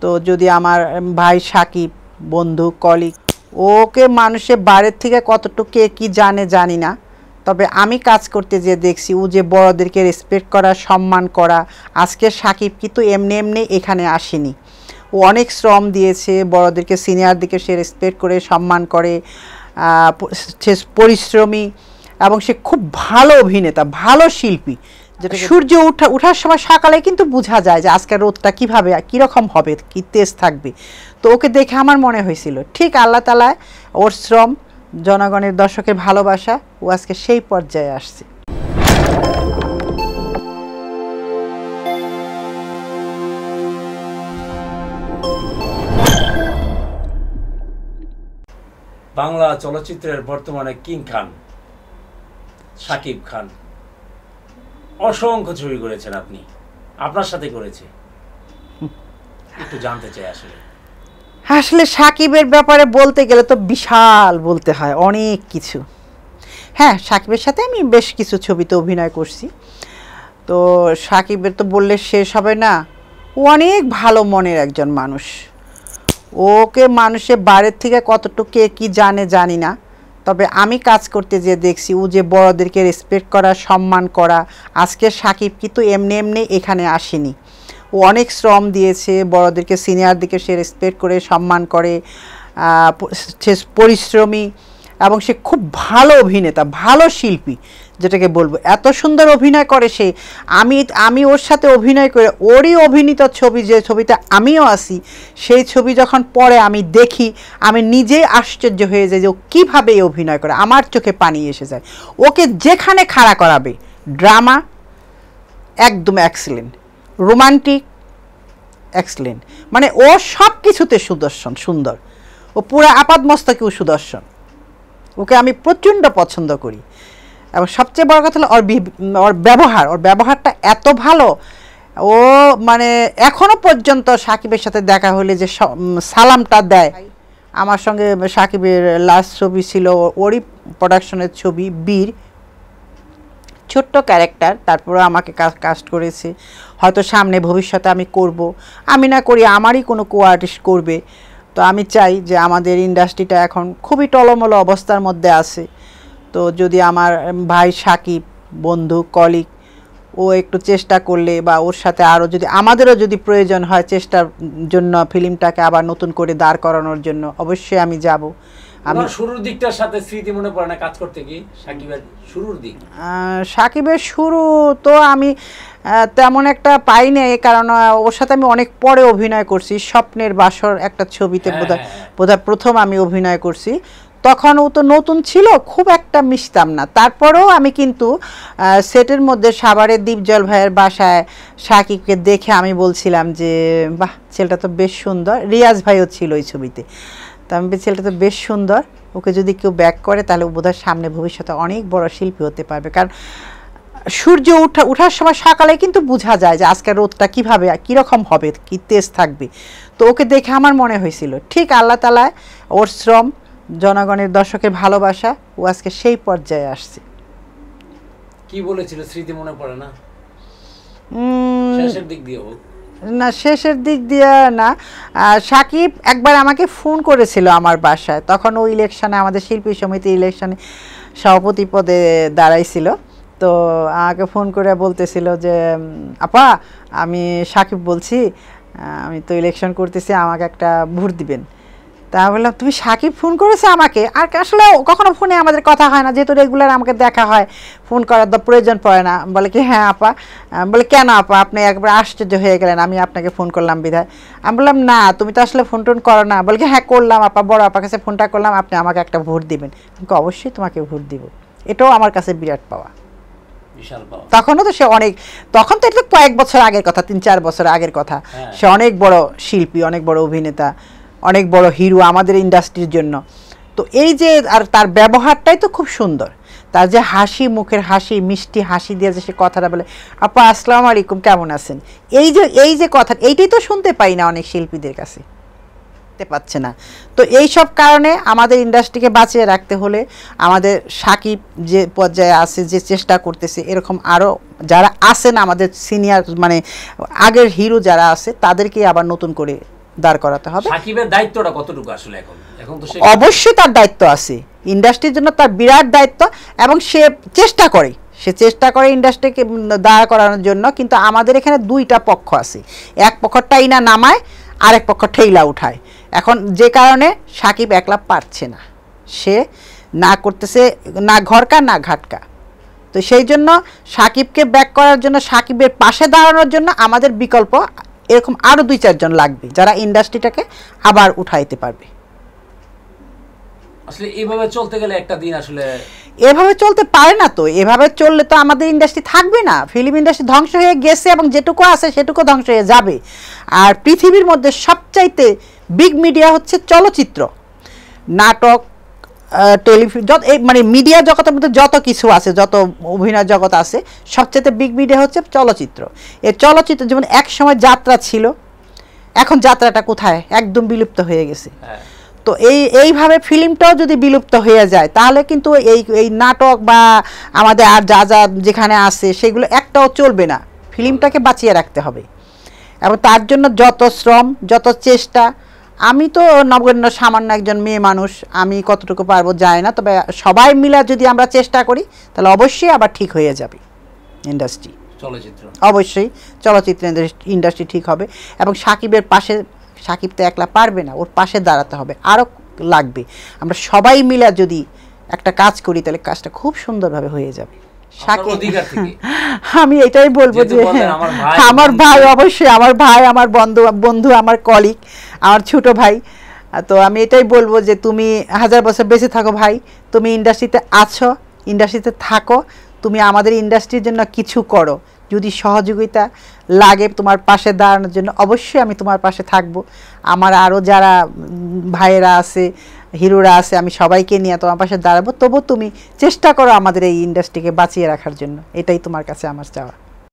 তো যদি আমার ভাই সাকিব বন্ধু কলিগ ওকে মানুষের বাইরের থেকে কতটুকু কে কী জানে জানি না, তবে আমি কাজ করতে যে দেখছি ও যে বড়দেরকে রেসপেক্ট করা সম্মান করা। আজকে সাকিব কিন্তু এমনি এমনি এখানে আসেনি, ও অনেক শ্রম দিয়েছে, বড়দেরকে সিনিয়রদেরকে সে রেসপেক্ট করে সম্মান করে, সে পরিশ্রমী এবং সে খুব ভালো অভিনেতা, ভালো শিল্পী। যেটা সূর্য ওঠার সময় সকালে কিন্তু বোঝা যায় যে আজকের রোদটা কীভাবে কীরকম হবে, কী তেজ থাকবে। তো ওকে দেখে আমার মনে হয়েছিল ঠিক আল্লাহ তাআলা ওর শ্রম, জনগণের দর্শকের ভালোবাসা, ও আজকে সেই পর্যায়ে আসছে। বাংলা চলচ্চিত্রের বর্তমানে কিং খান শাকিব খান অসংখ্য ছবি করেছেন, আপনি আপনার সাথে করেছে, একটু জানতে চাই আসলে সাকিবের ব্যাপারে বলতে গেলে তো বিশাল বলতে হয় অনেক কিছু। হ্যাঁ, সাকিবের সাথে আমি বেশ কিছু ছবিতে অভিনয় করছি। তো সাকিবের তো বললে শেষ হবে না, ও অনেক ভালো মনের একজন মানুষ। ওকে মানুষের বাইরের থেকে কতটুকু কে কী জানে জানি না, তবে আমি কাজ করতে যে দেখছি ও যে বড়দেরকে রেসপেক্ট করা সম্মান করা। আজকে সাকিব কিন্তু এমনি এমনি এখানে আসেনি, ও অনেক শ্রম দিয়েছে, বড়দেরকে সিনিয়রদেরকে সে রেসপেক্ট করে সম্মান করে, সে পরিশ্রমী এবং সে খুব ভালো অভিনেতা, ভালো শিল্পী যেটাকে বলবো। এত সুন্দর অভিনয় করে সে। আমি ওর সাথে অভিনয় করে ওরই অভিনীত ছবি, যে ছবিতে আমিও আছি, সেই ছবি যখন পরে আমি দেখি আমি নিজেই আশ্চর্য হয়ে যাই যে ও কীভাবে অভিনয় করে। আমার চোখে পানি এসে যায়। ওকে যেখানে খাড়া করাবে, ড্রামা একদম এক্সেলেন্ট, রোমান্টিক এক্সেলেন্ট, মানে ও সব কিছুতে সুন্দর। ও পুরো আপাদমস্তকেও সুদর্শন। ওকে আমি প্রচণ্ড পছন্দ করি। এবং সবচেয়ে বড় কথা হলো ওর ব্যবহারটা এত ভালো। ও মানে এখনও পর্যন্ত সাকিবের সাথে দেখা হলে যে সালামটা দেয়। আমার সঙ্গে সাকিবের লাস্ট ছবি ছিল ওরই প্রোডাকশনের ছবি বীর, ছোট্ট ক্যারেক্টার, তারপরে আমাকে কাস্ট করেছে। হয়তো সামনে ভবিষ্যতে আমি করব, আমি না করি আমারই কোনো কো আর্টিস্ট করবে। তো আমি চাই যে আমাদের ইন্ডাস্ট্রিটা এখন খুবই টলমলো অবস্থার মধ্যে আছে। তো যদি আমার ভাই সাকিব বন্ধু কলিগ ও একটু চেষ্টা করলে, বা ওর সাথে আরও যদি আমাদেরও যদি প্রয়োজন হয় চেষ্টার জন্য ফিল্মটাকে আবার নতুন করে দাঁড় করানোর জন্য, অবশ্যই আমি যাব। আমার শুরুর দিকটার সাথে স্মৃতি মনে পড়ে না কাজ করতে কি সাকিবের শুরুর দিক? সাকিবের শুরু তো আমি তেমন একটা পাই নাই, কারণ ওর সাথে আমি অনেক পরে অভিনয় করছি। স্বপ্নের বাসর একটা ছবিতে বোধহয় প্রথম আমি অভিনয় করছি। তখন ও তো নতুন ছিল, খুব একটা মিশতাম না। তারপরেও আমি কিন্তু সেটের মধ্যে সাভারের দীপজল ভাইয়ের বাসায় সাকিবকে দেখে আমি বলছিলাম যে বাহ, ছেলেটা তো বেশ সুন্দর। রিয়াজ ভাইও ছিল ওই ছবিতে। তো আমি ছেলেটা তো বেশ সুন্দর, ওকে যদি কেউ ব্যাক করে তাহলে বোধহয় সামনে ভবিষ্যতে অনেক বড় শিল্পী হতে পারবে। কারণ সূর্য ওঠার সময় সকালে কিন্তু বোঝা যায় যে আজকের রোদটা কীভাবে কীরকম হবে, কী তেজ থাকবে। তো ওকে দেখে আমার মনে হয়েছিল ঠিক আল্লাহ তাআলা ওর শ্রম, জনগণের দর্শকের ভালোবাসা, ও আজকে সেই পর্যায়ে আসছে। কি বলেছিল স্মৃতি মনে পড়ে না? শেষের দিক দিয়ে না, শেষের দিক দিয়ে না। সাকিব একবার আমাকে ফোন করেছিল আমার বাসায়, তখন ওই ইলেকশনে, আমাদের শিল্পী সমিতি ইলেকশনে সভাপতি পদে দাঁড়াইছিল। তো আমাকে ফোন করে বলতেছিল যে আপা, আমি সাকিব বলছি, আমি তো ইলেকশন করতেছি, আমাকে একটা ভোট দিবেন। তা বললাম তুমি সাকিব ফোন করেছে আমাকে? আর আসলে কখনো ফোনে আমাদের কথা হয় না, যেহেতু রেগুলার আমাকে দেখা হয়, ফোন করার তো প্রয়োজন পড়ে না। বলে কি হ্যাঁ আপা। বলে কেন আপা, আপনি একবার আশ্চর্য হয়ে গেলেন আমি আপনাকে ফোন করলাম বিধায়? আমি বললাম না, তুমি তো আসলে ফোন টোন করো না। বলে কি হ্যাঁ করলাম আপা, বড় আপার কাছে ফোনটা করলাম, আপনি আমাকে একটা ভোট দিবেন। আমি অবশ্যই তোমাকে ভোট দিব। এটাও আমার কাছে বিরাট পাওয়া, বিশাল পাওয়া। তখনও তো সে অনেক, তখন তো এটা কয়েক বছর আগের কথা, 3-4 বছর আগের কথা। সে অনেক বড় শিল্পী, অনেক বড় অভিনেতা, অনেক বড় হিরো আমাদের ইন্ডাস্ট্রির জন্য। তো এই যে আর তার ব্যবহারটাই তো খুব সুন্দর। তার যে হাসি, মুখের হাসি, মিষ্টি হাসি দিয়ে যে সে কথাটা বলে, আপা আসসালামু আলাইকুম, কেমন আছেন, এই যে কথা, এইটাই তো শুনতে পাই না অনেক শিল্পীদের কাছে, পাচ্ছে না। তো এই সব কারণে আমাদের ইন্ডাস্ট্রিকে বাঁচিয়ে রাখতে হলে আমাদের সাকিব যে পর্যায়ে আছে, যে চেষ্টা করতেছে, এরকম আরও যারা আছেন আমাদের সিনিয়র, মানে আগের হিরো যারা আছে, তাদেরকে আবার নতুন করে দাঁড় করাতে হবে। সাকিবের দায়িত্বটা কতটুকু আসলে এখন? এখন তো অবশ্যই তার দায়িত্ব আছে, ইন্ডাস্ট্রির জন্য তার বিরাট দায়িত্ব, এবং সে চেষ্টা করে ইন্ডাস্ট্রিকে দাঁড় করানোর জন্য। কিন্তু আমাদের এখানে দুইটা পক্ষ আছে, এক পক্ষ টাইনা নামায়, আরেক পক্ষ ঠেইলা উঠায়। এখন যে কারণে সাকিব একলা পারছে না, সে না করতেছে না ঘরকা না ঘাটকা। তো সেই জন্য সাকিবকে ব্যাক করার জন্য, সাকিবের পাশে দাঁড়ানোর জন্য আমাদের বিকল্প এরকম আরও 2-4 জন লাগবে, যারা ইন্ডাস্ট্রিটাকে আবার উঠাইতে পারবে। আসলে এইভাবে চলতে গেলে একটা দিন আসলে এভাবে চলতে পারে না। তো এভাবে চললে তো আমাদের ইন্ডাস্ট্রি থাকবে না, ফিল্ম ইন্ডাস্ট্রি ধ্বংস হয়ে গেছে, এবং যেটুকু আছে সেটুকু ধ্বংস হয়ে যাবে। আর পৃথিবীর মধ্যে সবচাইতে বিগ মিডিয়া হচ্ছে চলচ্চিত্র, নাটক, টেলিভিশন, মানে মিডিয়া জগতের মধ্যে যত কিছু আছে, যত অভিনয় জগৎ আছে, সবচাইতে বিগ মিডিয়া হচ্ছে চলচ্চিত্র। এই চলচ্চিত্র যেমন এক সময় যাত্রা ছিল, এখন যাত্রাটা কোথায়? একদম বিলুপ্ত হয়ে গেছে। তো এইভাবে ফিল্মটাও যদি বিলুপ্ত হয়ে যায়, তাহলে কিন্তু এই নাটক বা আমাদের আর যা যা যেখানে আছে সেগুলো একটাও চলবে না। ফিল্মটাকে বাঁচিয়ে রাখতে হবে, এবং তার জন্য যত শ্রম, যত চেষ্টা। আমি তো নগণ্য সামান্য একজন মেয়ে মানুষ, আমি কতটুকু পারবো যায় না, তবে সবাই মিলে যদি আমরা চেষ্টা করি তাহলে অবশ্যই আবার ঠিক হয়ে যাবে ইন্ডাস্ট্রি, চলচ্চিত্র। অবশ্যই চলচ্চিত্র ইন্ডাস্ট্রি ঠিক হবে। এবং সাকিবের পাশে, সাকিব তো একলা পারবে না, ওর পাশে দাঁড়াতে হবে, আরও লাগবে। আমরা সবাই মিলে যদি একটা কাজ করি তাহলে কাজটা খুব সুন্দরভাবে হয়ে যাবে। আমি এটাই বলবো যে আমার ভাই, অবশ্যই আমার ভাই, আমার বন্ধু, আমার কলিগ, আমার ছোট ভাই। তো আমি এটাই বলবো যে তুমি 1000 বছর বেঁচে থাকো ভাই, তুমি ইন্ডাস্ট্রিতে আছো, ইন্ডাস্ট্রিতে থাকো, তুমি আমাদের ইন্ডাস্ট্রির জন্য কিছু করো। যদি সহযোগিতা লাগে তোমার পাশে দাঁড়ানোর জন্য, অবশ্যই আমি তোমার পাশে থাকবো। আমার আরও যারা ভাইয়েরা আছে, হিরোরা আছে, আমি সবাইকে নিয়ে তোমার পাশে দাঁড়াবো। তবু তুমি চেষ্টা করো আমাদের এই ইন্ডাস্ট্রিকে বাঁচিয়ে রাখার জন্য, এটাই তোমার কাছে আমার চাওয়া।